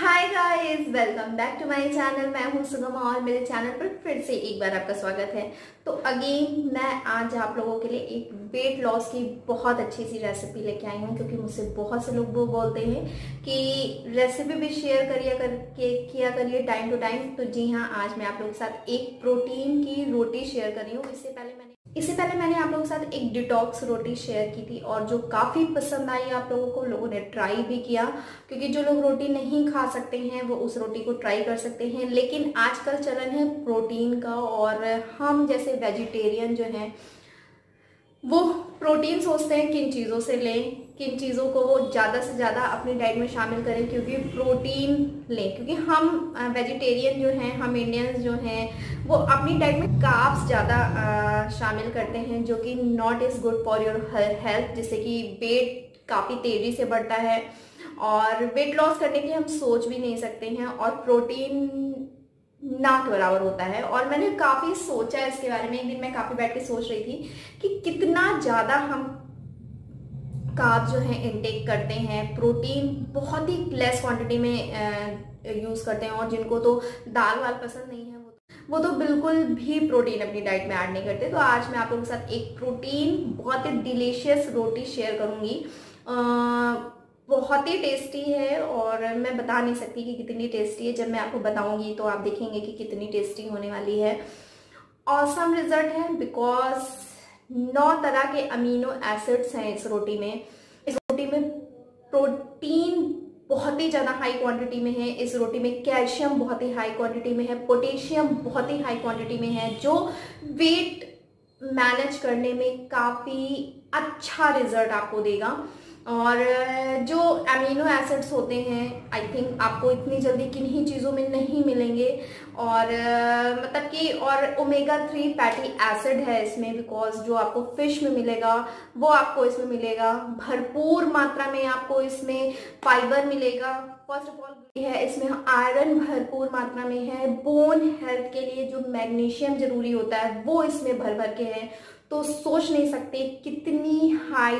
Hi guys, welcome back to my channel. मैं हूं सुगमा और मेरे चैनल पर फिर से एक बार आपका स्वागत है। तो अगेन मैं आज आप लोगों के लिए एक वेट लॉस की बहुत अच्छी सी रेसिपी लेके आई हूं, क्योंकि मुझसे बहुत से लोग वो बोलते हैं कि रेसिपी भी शेयर किया करिए टाइम टू टाइम। तो जी हाँ, आज मैं आप लोगों के साथ एक प्रोटीन की रोटी शेयर कर रही हूँ। इससे पहले मैंने आप लोगों के साथ एक डिटॉक्स रोटी शेयर की थी और जो काफ़ी पसंद आई आप लोगों को, लोगों ने ट्राई भी किया। क्योंकि जो लोग रोटी नहीं खा सकते हैं वो उस रोटी को ट्राई कर सकते हैं, लेकिन आजकल चलन है प्रोटीन का, और हम जैसे वेजिटेरियन जो हैं वो प्रोटीन सोचते हैं किन चीज़ों से लें, किन चीज़ों को वो ज़्यादा से ज़्यादा अपनी डाइट में शामिल करें क्योंकि प्रोटीन लें। क्योंकि हम वेजिटेरियन जो हैं, हम इंडियंस जो हैं, वो अपनी डाइट में कार्ब्स ज़्यादा शामिल करते हैं, जो कि not is good for your health, जिससे कि वेट काफ़ी तेज़ी से बढ़ता है और वेट लॉस करने की हम सोच भी नहीं सकते हैं, और प्रोटीन ना के बराबर होता है। और मैंने काफ़ी सोचा इसके बारे में। एक दिन मैं काफ़ी बैठ के सोच रही थी कि कितना ज़्यादा हम कार्ब जो है इनटेक करते हैं, प्रोटीन बहुत ही लेस क्वांटिटी में यूज़ करते हैं, और जिनको तो दाल वाल पसंद नहीं है वो तो बिल्कुल भी प्रोटीन अपनी डाइट में ऐड नहीं करते। तो आज मैं आप लोगों के साथ एक प्रोटीन बहुत ही डिलीशियस रोटी शेयर करूँगी। बहुत ही टेस्टी है और मैं बता नहीं सकती कि कितनी टेस्टी है। जब मैं आपको बताऊंगी तो आप देखेंगे कि कितनी टेस्टी होने वाली है। ऑसम रिजल्ट है, बिकॉज 9 तरह के अमीनो एसिड्स हैं इस रोटी में। इस रोटी में प्रोटीन बहुत ही ज़्यादा हाई क्वांटिटी में है। इस रोटी में कैल्शियम बहुत ही हाई क्वांटिटी में है, पोटेशियम बहुत ही हाई क्वांटिटी में है, जो वेट मैनेज करने में काफ़ी अच्छा रिजल्ट आपको देगा। और जो अमीनो एसिड्स होते हैं, आई थिंक आपको इतनी जल्दी किन्हीं चीज़ों में नहीं मिलेंगे। और मतलब कि और ओमेगा 3 फैटी एसिड है इसमें, बिकॉज जो आपको फिश में मिलेगा वो आपको इसमें मिलेगा। भरपूर मात्रा में आपको इसमें फाइबर मिलेगा। फर्स्ट ऑफ ऑल है इसमें आयरन भरपूर मात्रा में है। बोन हेल्थ के लिए जो मैग्नीशियम जरूरी होता है वो इसमें भर भर के है। तो सोच नहीं सकते कितनी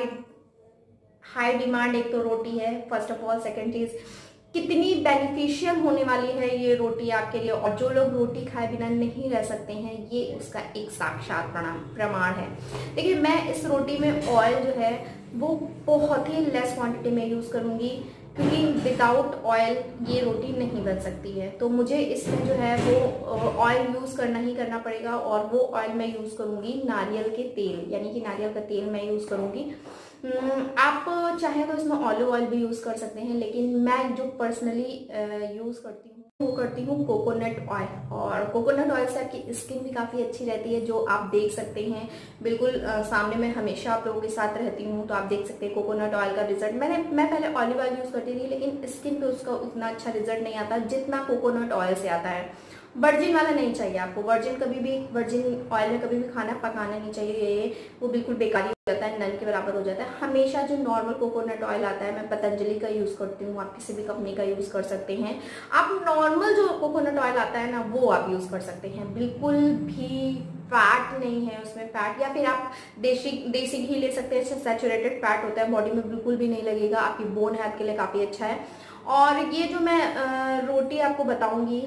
हाई डिमांड एक तो रोटी है, फर्स्ट ऑफ ऑल। सेकंड चीज, कितनी बेनिफिशियल होने वाली है ये रोटी आपके लिए। और जो लोग रोटी खाए बिना नहीं रह सकते हैं, ये उसका एक साक्षात प्रमाण है। देखिए, मैं इस रोटी में ऑयल जो है वो बहुत ही लेस क्वांटिटी में यूज़ करूँगी, क्योंकि विदाउट ऑयल ये रोटी नहीं बन सकती है। तो मुझे इसमें जो है वो ऑयल यूज़ करना ही करना पड़ेगा, और वो ऑयल मैं यूज़ करूँगी नारियल के तेल, यानी कि नारियल का तेल मैं यूज़ करूँगी। आप चाहे तो इसमें ऑलिव ऑयल भी यूज़ कर सकते हैं, लेकिन मैं जो पर्सनली यूज़ करती हूँ वो करती हूँ कोकोनट ऑयल। और कोकोनट ऑयल से आपकी स्किन भी काफ़ी अच्छी रहती है, जो आप देख सकते हैं बिल्कुल सामने। मैं हमेशा आप लोगों के साथ रहती हूँ, तो आप देख सकते हैं कोकोनट ऑयल का रिजल्ट। मैं पहले ऑलिव ऑयल यूज़ करती थी, लेकिन स्किन पे उसका उतना अच्छा रिजल्ट नहीं आता जितना कोकोनट ऑयल से आता है। वर्जिन वाला नहीं चाहिए आपको। वर्जिन ऑयल में कभी भी खाना पकाना नहीं चाहिए, वो बिल्कुल बेकारी हो जाता है, नल के बराबर हो जाता है। हमेशा जो नॉर्मल कोकोनट ऑयल आता है, मैं पतंजलि का यूज़ करती हूँ, आप किसी भी कंपनी का यूज़ कर सकते हैं। आप नॉर्मल जो कोकोनट ऑयल आता है ना, वो आप यूज़ कर सकते हैं। बिल्कुल भी फैट नहीं है उसमें, फैट। या फिर आप देसी घी ले सकते हैं, इससे सैचुरेटेड फैट होता है, बॉडी में बिल्कुल भी नहीं लगेगा, आपकी बोन हेल्थ के लिए काफ़ी अच्छा है। और ये जो मैं रोटी आपको बताऊंगी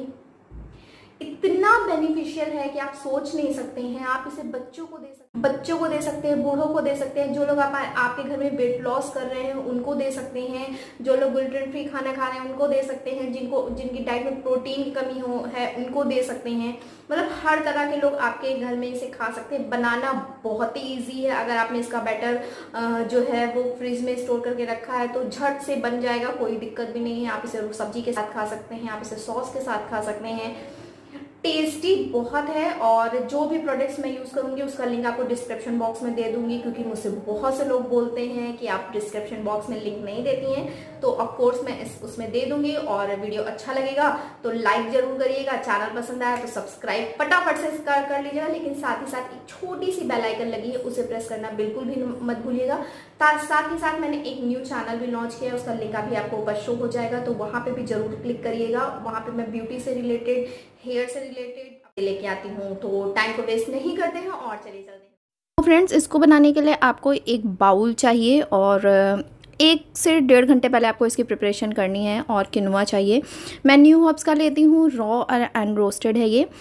इतना बेनिफिशियल है कि आप सोच नहीं सकते हैं। आप इसे बच्चों को दे सकते हैं, बूढ़ों को दे सकते हैं, जो लोग आपके घर में वेट लॉस कर रहे हैं उनको दे सकते हैं, जो लोग ग्लूटेन फ्री खाना खा रहे हैं उनको दे सकते हैं, जिनकी डाइट में प्रोटीन की कमी है उनको दे सकते हैं। मतलब हर तरह के लोग आपके घर में इसे खा सकते हैं। बनाना बहुत ही ईजी है। अगर आपने इसका बैटर जो है वो फ्रिज में स्टोर करके रखा है तो झट से बन जाएगा, कोई दिक्कत भी नहीं है। आप इसे सब्जी के साथ खा सकते हैं, आप इसे सॉस के साथ खा सकते हैं। टेस्टी बहुत है। और जो भी प्रोडक्ट्स मैं यूज़ करूंगी उसका लिंक आपको डिस्क्रिप्शन बॉक्स में दे दूंगी, क्योंकि मुझसे बहुत से लोग बोलते हैं कि आप डिस्क्रिप्शन बॉक्स में लिंक नहीं देती हैं। तो ऑफ कोर्स मैं उसमें दे दूंगी। और वीडियो अच्छा लगेगा तो लाइक जरूर करिएगा, चैनल पसंद आया तो सब्सक्राइब फटाफट से कर लीजिएगा। लेकिन साथ ही साथ एक छोटी सी बेल आइकन लगी है, उसे प्रेस करना बिल्कुल भी मत भूलिएगा। साथ ही साथ मैंने एक न्यू चैनल भी लॉन्च किया है, उसका लिंक अभी आपको ऊपर शो हो जाएगा, तो वहाँ पे भी जरूर क्लिक करिएगा। वहाँ पे मैं ब्यूटी से रिलेटेड, हेयर से रिलेटेड लेके आती हूँ। तो टाइम को वेस्ट नहीं करते हैं और चलिए चलते हैं। तो फ्रेंड्स, इसको बनाने के लिए आपको एक बाउल चाहिए और 1 से 1.5 घंटे पहले आपको इसकी प्रिपरेशन करनी है। और किनोआ चाहिए, मैं न्यूहर्ब्स का लेती हूँ, रॉ एंड रोस्टेड है ये।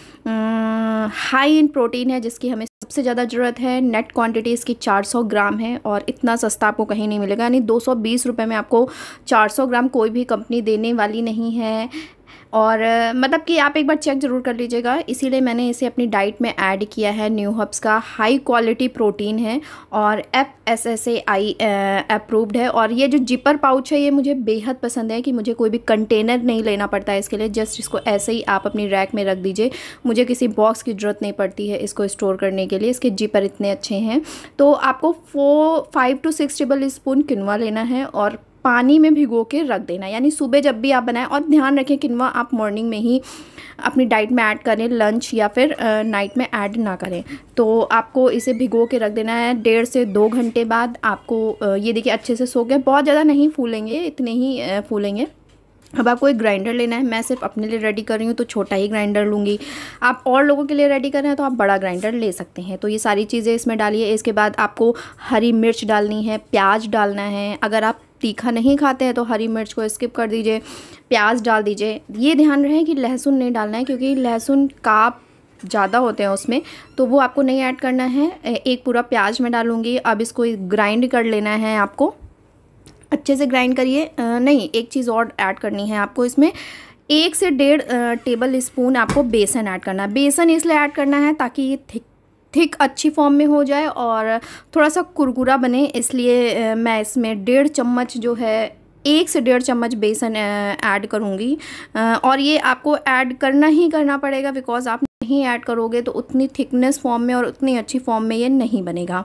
हाई इन प्रोटीन है जिसकी हमें सबसे ज़्यादा ज़रूरत है। नेट क्वांटिटी इसकी 400 ग्राम है और इतना सस्ता आपको कहीं नहीं मिलेगा, यानी 220 रुपये में आपको 400 ग्राम कोई भी कंपनी देने वाली नहीं है। और मतलब कि आप एक बार चेक ज़रूर कर लीजिएगा, इसीलिए मैंने इसे अपनी डाइट में ऐड किया है। न्यूहर्ब्स का हाई क्वालिटी प्रोटीन है और FSSAI अप्रूव्ड है। और ये जो जिपर पाउच है ये मुझे बेहद पसंद है कि मुझे कोई भी कंटेनर नहीं लेना पड़ता है इसके लिए, जस्ट इसको ऐसे ही आप अपनी रैक में रख दीजिए, मुझे किसी बॉक्स की ज़रूरत नहीं पड़ती है इसको स्टोर करने के लिए। इसके जिपर इतने अच्छे हैं। तो आपको 5 to 6 टेबल स्पून किनोआ लेना है और पानी में भिगो के रख देना, यानी सुबह जब भी आप बनाएं। और ध्यान रखें किनोआ आप मॉर्निंग में ही अपनी डाइट में ऐड करें, लंच या फिर नाइट में ऐड ना करें। तो आपको इसे भिगो के रख देना है। 1.5 से 2 घंटे बाद आपको ये देखिए अच्छे से सूख गए, बहुत ज़्यादा नहीं फूलेंगे, इतने ही फूलेंगे। अब आपको एक ग्राइंडर लेना है, मैं सिर्फ अपने लिए रेडी कर रही हूँ तो छोटा ही ग्राइंडर लूँगी। आप और लोगों के लिए रेडी कर रहे हैं तो आप बड़ा ग्राइंडर ले सकते हैं। तो ये सारी चीज़ें इसमें डालिए। इसके बाद आपको हरी मिर्च डालनी है, प्याज डालना है। अगर आप तीखा नहीं खाते हैं तो हरी मिर्च को स्किप कर दीजिए, प्याज डाल दीजिए। ये ध्यान रहे कि लहसुन नहीं डालना है क्योंकि लहसुन कार्ब ज़्यादा होते हैं उसमें, तो वो आपको नहीं ऐड करना है। एक पूरा प्याज मैं डालूँगी। अब इसको ग्राइंड कर लेना है आपको, अच्छे से ग्राइंड करिए। नहीं, एक चीज़ और ऐड करनी है आपको इसमें, 1 से 1.5 टेबल स्पून आपको बेसन ऐड करना है। बेसन इसलिए ऐड करना है ताकि ये थिक अच्छी फॉर्म में हो जाए और थोड़ा सा कुरकुरा बने, इसलिए मैं इसमें 1.5 चम्मच जो है 1 से 1.5 चम्मच बेसन ऐड करूँगी। और ये आपको ऐड करना ही करना पड़ेगा, बिकॉज आप नहीं ऐड करोगे तो उतनी थिकनेस फॉर्म में और उतनी अच्छी फॉर्म में ये नहीं बनेगा।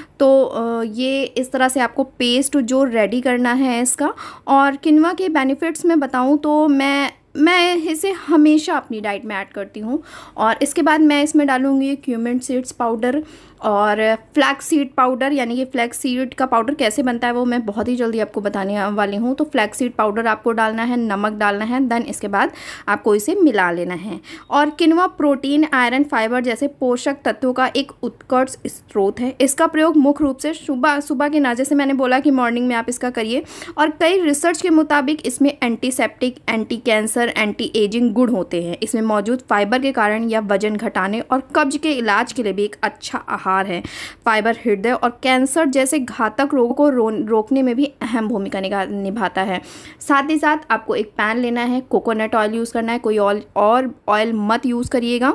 तो ये इस तरह से आपको पेस्ट जो रेडी करना है इसका। और किनोआ के बेनिफिट्स में बताऊँ तो मैं इसे हमेशा अपनी डाइट में ऐड करती हूँ। और इसके बाद मैं इसमें डालूँगी क्यूमिन सीड्स पाउडर और फ्लैक्स सीड पाउडर, यानी कि फ्लैक्स सीड का पाउडर कैसे बनता है वो मैं बहुत ही जल्दी आपको बताने वाली हूँ। तो फ्लैक्स सीड पाउडर आपको डालना है, नमक डालना है, देन इसके बाद आपको इसे मिला लेना है। और किनोआ प्रोटीन, आयरन, फाइबर जैसे पोषक तत्वों का एक उत्कर्ष स्रोत है। इसका प्रयोग मुख्य रूप से सुबह के नाश्ते, जैसे मैंने बोला कि मॉर्निंग में आप इसका करिए। और कई रिसर्च के मुताबिक इसमें antiseptic, anti cancer, anti ageing गुण होते हैं। इसमें मौजूद फाइबर के कारण यह वजन घटाने और कब्ज के इलाज के लिए भी एक अच्छा आहार है। फाइबर हृदय और कैंसर जैसे घातक रोगों को रोकने में भी अहम भूमिका निभाता है। साथ ही साथ आपको एक पैन लेना है, कोकोनट ऑयल यूज़ करना है, कोई ऑयल मत यूज़ करिएगा।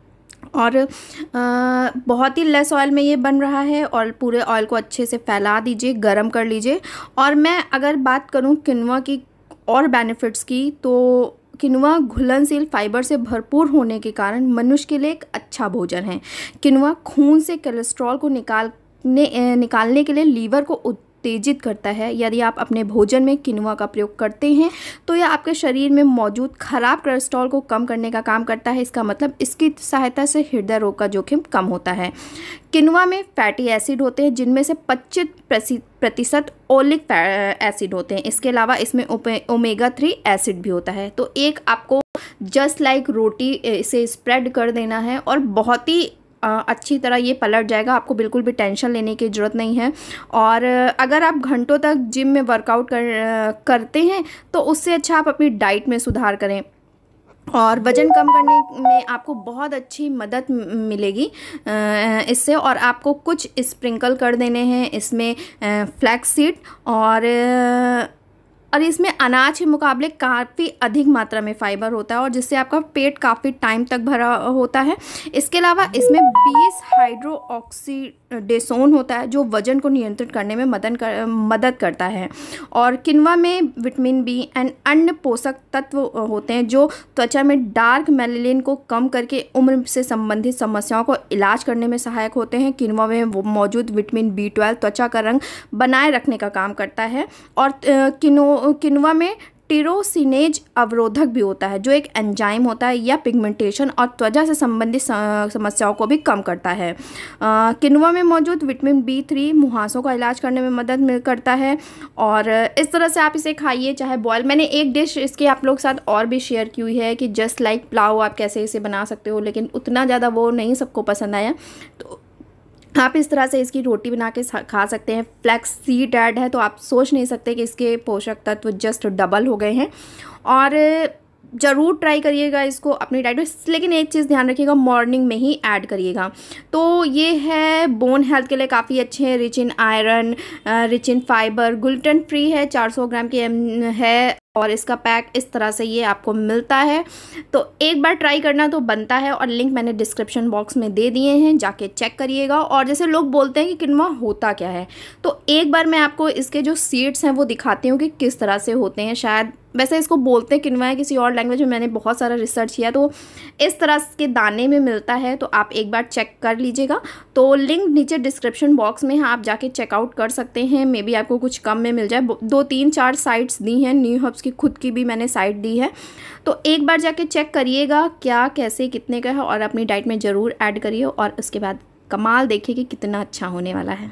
और बहुत ही लेस ऑयल में ये बन रहा है और पूरे ऑयल को अच्छे से फैला दीजिए, गरम कर लीजिए। और मैं अगर बात करूँ किनोआ की और बेनिफिट्स की, तो किनोआ घुलनशील फाइबर से भरपूर होने के कारण मनुष्य के लिए एक अच्छा भोजन है। किनोआ खून से कोलेस्ट्रॉल को निकालने के लिए लीवर को उत्तेजित करता है। यदि आप अपने भोजन में किनोआ का प्रयोग करते हैं तो यह आपके शरीर में मौजूद खराब कोलेस्ट्रॉल को कम करने का काम करता है। इसका मतलब इसकी सहायता से हृदय रोग का जोखिम कम होता है। किनोआ में फैटी एसिड होते हैं जिनमें से 25% ओलिक एसिड होते हैं। इसके अलावा इसमें ओमेगा 3 एसिड भी होता है। तो एक आपको जस्ट लाइक रोटी इसे स्प्रेड कर देना है और बहुत ही अच्छी तरह ये पलट जाएगा। आपको बिल्कुल भी टेंशन लेने की ज़रूरत नहीं है। और अगर आप घंटों तक जिम में वर्कआउट करते हैं तो उससे अच्छा आप अपनी डाइट में सुधार करें और वज़न कम करने में आपको बहुत अच्छी मदद मिलेगी इससे। और आपको कुछ स्प्रिंकल कर देने हैं इसमें फ्लैक्स सीड और इसमें अनाज के मुकाबले काफ़ी अधिक मात्रा में फाइबर होता है और जिससे आपका पेट काफ़ी टाइम तक भरा होता है। इसके अलावा इसमें 20 हाइड्रोक्सीडेसोन होता है जो वजन को नियंत्रित करने में मदद करता है। और किनोआ में विटामिन बी एंड अन्य पोषक तत्व होते हैं जो त्वचा में डार्क मेलानिन को कम करके उम्र से संबंधित समस्याओं को इलाज करने में सहायक होते हैं। किनोआ में मौजूद विटामिन B12 त्वचा का रंग बनाए रखने का काम करता है। और किनोआ में टिरोसिनेज अवरोधक भी होता है जो एक एंजाइम होता है या पिगमेंटेशन और त्वचा से संबंधित समस्याओं को भी कम करता है। किनोआ में मौजूद विटामिन B3 मुहासों का इलाज करने में मदद करता है। और इस तरह से आप इसे खाइए, चाहे बॉयल। मैंने एक डिश इसके आप लोग साथ और भी शेयर की हुई है कि जस्ट लाइक पुलाव आप कैसे इसे बना सकते हो, लेकिन उतना ज़्यादा वो नहीं सबको पसंद आया। तो आप इस तरह से इसकी रोटी बना के खा सकते हैं। फ्लैक्स सीड ऐड है तो आप सोच नहीं सकते कि इसके पोषक तत्व जस्ट डबल हो गए हैं। और ज़रूर ट्राई करिएगा इसको अपनी डाइट में, लेकिन एक चीज़ ध्यान रखिएगा, मॉर्निंग में ही ऐड करिएगा। तो ये है बोन हेल्थ के लिए काफ़ी अच्छे हैं, rich in iron, rich in fibre, gluten free है, 400 ग्राम की है और इसका पैक इस तरह से ये आपको मिलता है। तो एक बार ट्राई करना तो बनता है और लिंक मैंने डिस्क्रिप्शन बॉक्स में दे दिए हैं, जाके चेक करिएगा। और जैसे लोग बोलते हैं कि किनोआ होता क्या है, तो एक बार मैं आपको इसके जो सीड्स हैं वो दिखाती हूँ कि किस तरह से होते हैं। शायद वैसे इसको बोलते हैं किनोआ, किसी और लैंग्वेज में मैंने बहुत सारा रिसर्च किया तो इस तरह के दाने में मिलता है, तो आप एक बार चेक कर लीजिएगा। तो लिंक नीचे डिस्क्रिप्शन बॉक्स में है, आप जाके चेकआउट कर सकते हैं। मे बी आपको कुछ कम में मिल जाए। 2-3-4 साइट्स दी हैं, न्यूहर्ब्स की खुद की भी मैंने साइट दी है, तो एक बार जाके चेक करिएगा क्या कैसे कितने का है और अपनी डाइट में ज़रूर ऐड करिए और उसके बाद कमाल देखिए कि कितना अच्छा होने वाला है।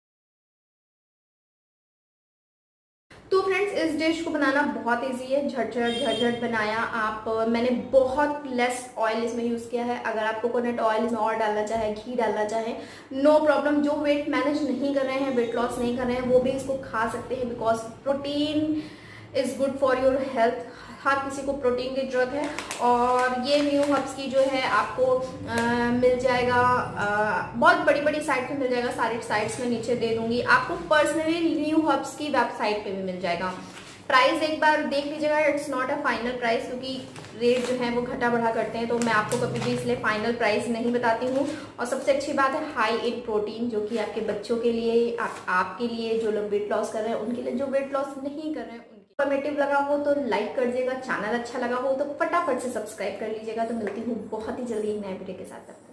तो फ्रेंड्स, इस डिश को बनाना बहुत इजी है, झटझट बनाया आप। मैंने बहुत लेस ऑयल इसमें यूज़ किया है। अगर आप कोकोनट ऑयल इसमें और डालना चाहे, घी डालना चाहे, नो प्रॉब्लम। जो वेट मैनेज नहीं कर रहे हैं, वेट लॉस नहीं कर रहे हैं, वो भी इसको खा सकते हैं, because protein is good for your health. हर किसी को प्रोटीन की जरूरत है। और ये न्यूहर्ब्स की जो है आपको मिल जाएगा, बहुत बड़ी बड़ी साइट पे मिल जाएगा, सारी साइट्स में नीचे दे दूंगी आपको। पर्सनली न्यूहर्ब्स की वेबसाइट पे भी मिल जाएगा। प्राइस एक बार देख लीजिएगा, it's not a final price, क्योंकि रेट जो है वो घटा बढ़ा करते हैं, तो मैं आपको कभी भी इसलिए फाइनल प्राइस नहीं बताती हूँ। और सबसे अच्छी बात है हाई इन प्रोटीन, जो कि आपके बच्चों के लिए, आपके लिए, जो लोग वेट लॉस कर रहे हैं उनके लिए, जो वेट लॉस नहीं कर रहे हैं इन्फॉर्मेटिव लगा हो तो लाइक कर दीजिएगा, चैनल अच्छा लगा हो तो फटाफट से सब्सक्राइब कर लीजिएगा। तो मिलती हूँ बहुत ही जल्दी एक नए वीडियो के साथ।